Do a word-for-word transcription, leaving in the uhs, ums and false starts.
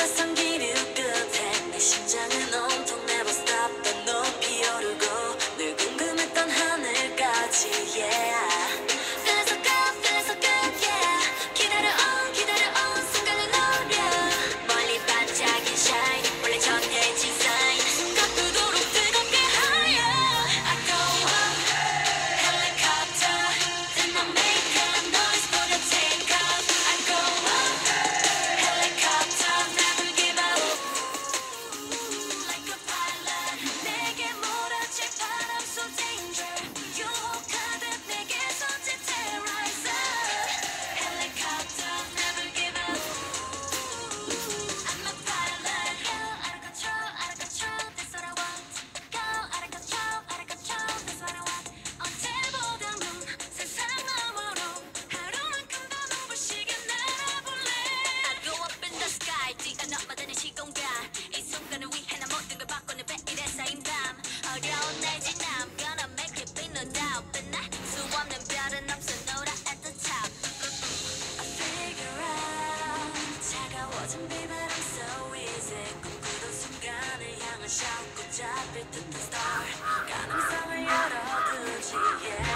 낯선 기류 끝에 내 심장은 온통 never stop 더 높이 오르고 늘 궁금했던 하늘까지 yeah 그래서 끝 그래서 끝 yeah 기다려온 기다려온 순간을 노려 멀리 반짝인 shine 원래 전해진 sign 가쁘도록 뜨겁게 higher I go up helicopter then I make a noise for the take off I go up helicopter never give up like a pilot 내게 몰아칠 바람 so danger 유혹하듯 내게서 terrorize helicopter never give up I'm a pilot go out of control out of control that's what I want go out of control out of control that's what I want 언제보다 넌 세상 너머로 하루만큼 더 눈부시게 날아볼래 I go up in the sky 뛰어넘어드는 시공간 이 순간을 위해 난 모든 걸 바꾸는 매일의 쌓인 밤 어려운 날 지나 I'm gonna make it big no doubt but 나 수없는 별은 없어 노라 at the top I figure out 차가워진 비바람 so easy 꿈꾸던 순간을 향한 shout 꽃잡힐 듯한 star 가능성을 열어두지 yeah